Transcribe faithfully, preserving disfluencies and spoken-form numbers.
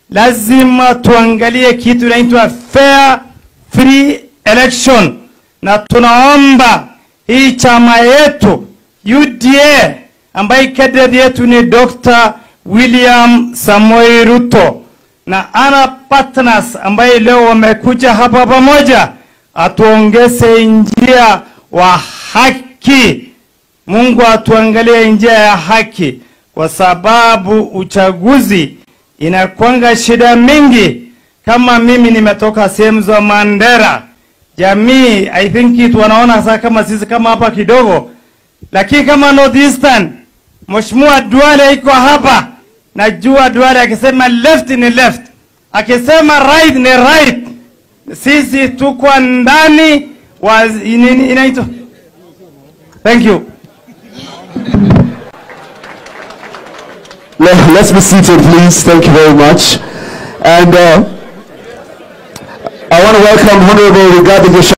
lazima tuangalie kitu inaitwa fair free election, na tunaomba hii chama yetu U D A ambaye candidate yetu ni Doctor William Samoei Ruto na ana partners ambaye leo wamekuja hapa pamoja, atuongeze njia wa haki. Mungu atuangalie njia ya haki, kwa sababu uchaguzi inakuanga shida mingi. Kama mimi nimetoka sehemu za Mandera, jamii I think it wanaona sasa kama sisi kama hapa kidogo, lakini kama Northeastern, Mheshimiwa Duale iko hapa, najua Duale akisema left ni left, akisema right ni right. Sisi tuko ndani wa inaitwa. Thank you. Let's be seated, please. Thank you very much. And uh, I want to welcome Honorable Rigathi